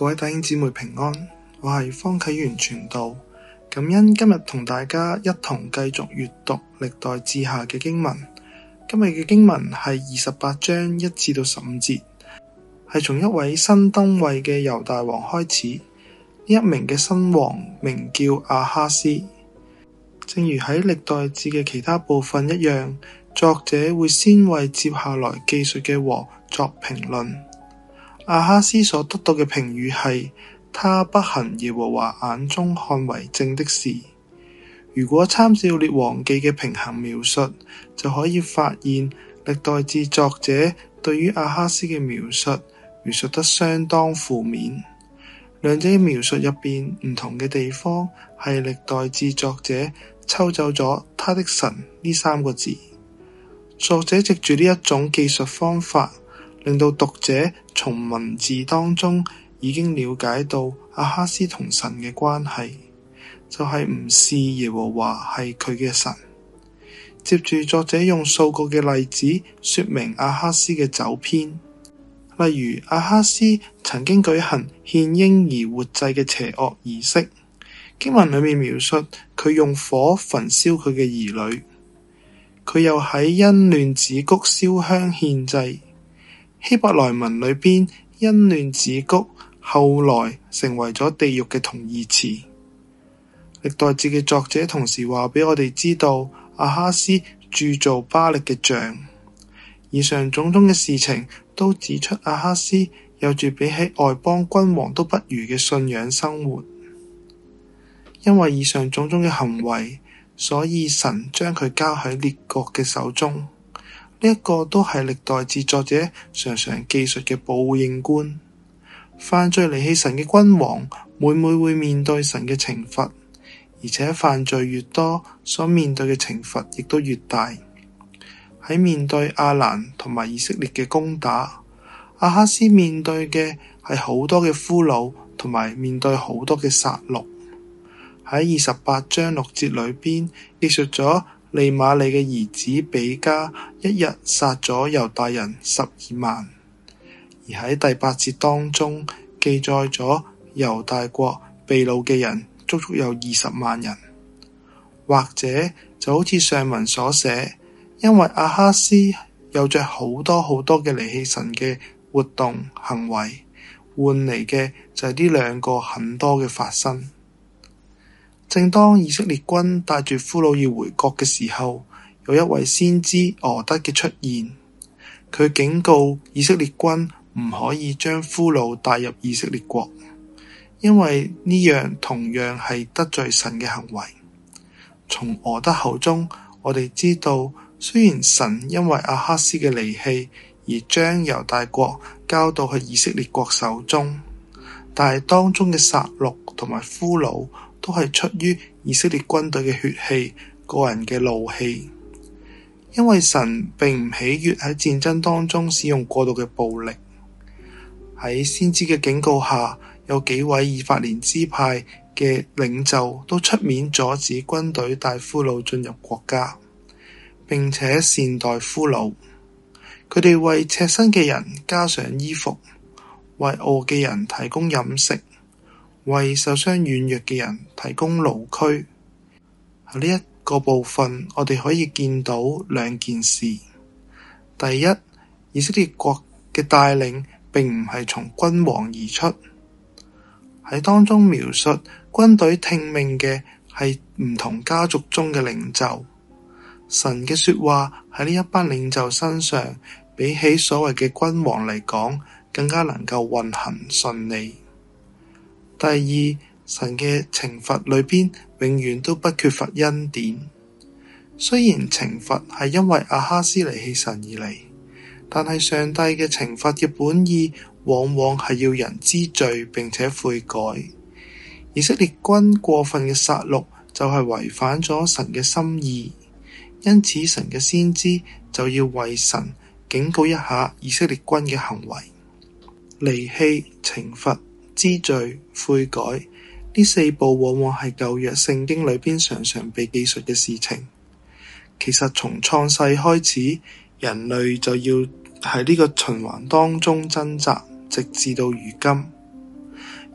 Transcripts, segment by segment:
各位弟兄姊妹平安，我係方啟源傳道，感恩今日同大家一同繼續閱讀歷代志下嘅經文。今日嘅經文係28章1至到15節，係從一位新登位嘅猶大王開始。呢一名嘅新王名叫亞哈斯。正如喺歷代志嘅其他部分一樣，作者會先為接下來記述嘅禍作評論。亞哈斯所得到嘅評語係，他不行耶和華眼中看為正的事。如果參照列王記嘅平衡描述，就可以發現歷代志作者對於亞哈斯嘅描述得相當負面。兩者嘅描述入邊唔同嘅地方係歷代志作者抽走咗他的神呢3個字。作者藉住呢一種記述方法，令到讀者從文字當中已經了解到亞哈斯同神嘅關係，就係唔視耶和華係佢嘅神。接住作者用數個嘅例子說明亞哈斯嘅走偏，例如亞哈斯曾經舉行獻嬰兒活祭嘅邪惡儀式，經文裏面描述佢用火焚燒佢嘅兒女，佢又喺欣嫩子谷燒香獻祭。希伯來文裏邊欣嫩子谷後來成為咗地獄嘅同義詞。歷代志嘅作者同時話俾我哋知道，亞哈斯鑄造巴力嘅像。以上種種嘅事情都指出亞哈斯有住比起外邦君王都不如嘅信仰生活。因為以上種種嘅行為，所以神將佢交喺列國嘅手中。呢一個都係歷代志作者常常記述嘅報應觀。犯罪離棄神嘅君王，每每會面對神嘅懲罰，而且犯罪越多，所面對嘅懲罰亦都越大。喺面對亞蘭同埋以色列嘅攻打，亞哈斯面對嘅係好多嘅俘虜，同埋面對好多嘅殺戮。喺28章6節裏邊記述咗利瑪利嘅兒子比加一日殺咗猶大人12萬，而喺第8節當中記載咗猶大國被擄嘅人足足有20萬人。或者就好似上文所寫，因為亞哈斯有着好多嘅離棄神嘅活動行為，換嚟嘅就係呢兩個很多嘅發生。正當以色列軍帶住俘虜要回國嘅時候，有一位先知俄德嘅出現，佢警告以色列軍唔可以將俘虜帶入以色列國，因為呢樣同樣係得罪神嘅行為。從俄德口中，我哋知道，雖然神因為亞哈斯嘅離棄而將猶大國交到去以色列國手中，但係當中嘅殺戮同埋俘虜都係出於以色列軍隊嘅血氣、個人嘅怒氣。因為神並唔喜悅喺戰爭當中使用過度嘅暴力。喺先知嘅警告下，有幾位以法蓮支派嘅領袖都出面阻止軍隊帶俘虜進入國家，並且善待俘虜。佢哋為赤身嘅人加上衣服，為餓嘅人提供飲食，為受傷軟弱嘅人提供勞區。喺呢一個部分，我哋可以見到兩件事。第一，以色列國嘅帶領並唔係從君王而出。喺當中描述軍隊聽命嘅係唔同家族中嘅領袖。神嘅說話喺呢一班領袖身上，比起所謂嘅君王嚟講，更加能夠運行順利。第二，神嘅懲罰裏邊永遠都不缺乏恩典。雖然懲罰係因為亞哈斯離棄神而嚟，但係上帝嘅懲罰嘅本意往往係要人知罪並且悔改。以色列軍過分嘅殺戮就係違反咗神嘅心意，因此神嘅先知就要為神警告一下以色列軍嘅行為。離棄、懲罰、知罪、悔改，呢4步往往係舊約聖經裏邊常常被記述嘅事情。其實從創世開始，人類就要喺呢個循環當中掙扎，直至到如今。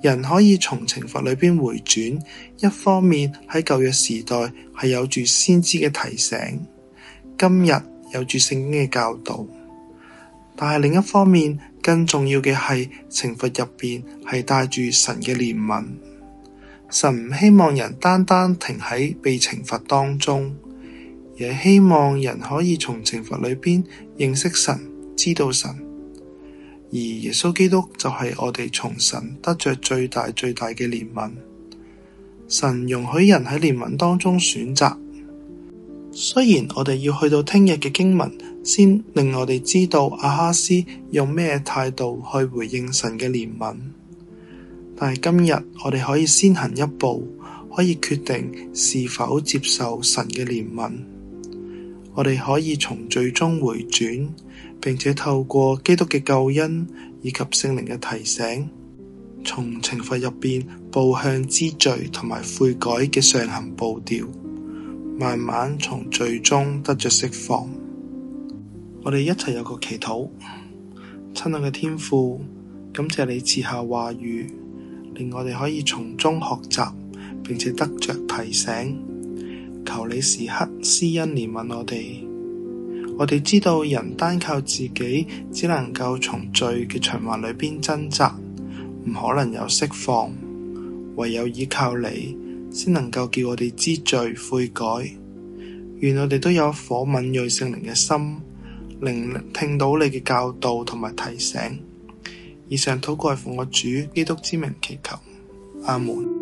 人可以從懲罰裏邊回轉，一方面喺舊約時代係有住先知嘅提醒，今日有住聖經嘅教導，但係另一方面更重要嘅係懲罰入邊係帶住神嘅憐憫。神唔希望人單單停喺被懲罰當中，而係希望人可以從懲罰裏邊認識神，知道神。而耶穌基督就係我哋從神得着最大最大嘅憐憫。神容許人喺憐憫當中選擇。雖然我哋要去到聽日嘅經文先令我哋知道亞哈斯用咩態度去回應神嘅憐憫，但係今日我哋可以先行一步，可以決定是否接受神嘅憐憫。我哋可以從罪中回轉，並且透過基督嘅救恩以及聖靈嘅提醒，從懲罰入邊步向知罪同埋悔改嘅上行步調，慢慢從罪中得着釋放。我哋一齊有個祈禱。親愛嘅天父，感謝你賜下話語，令我哋可以從中學習，並且得着提醒。求你時刻施恩憐憫我哋。我哋知道人單靠自己，只能夠從罪嘅循環裏邊掙扎，唔可能有釋放，唯有依靠你，先能夠叫我哋知罪悔改。願我哋都有顆敏銳聖靈嘅心，聆聽到你嘅教導同埋提醒。以上禱告係奉我主基督之名祈求，阿門。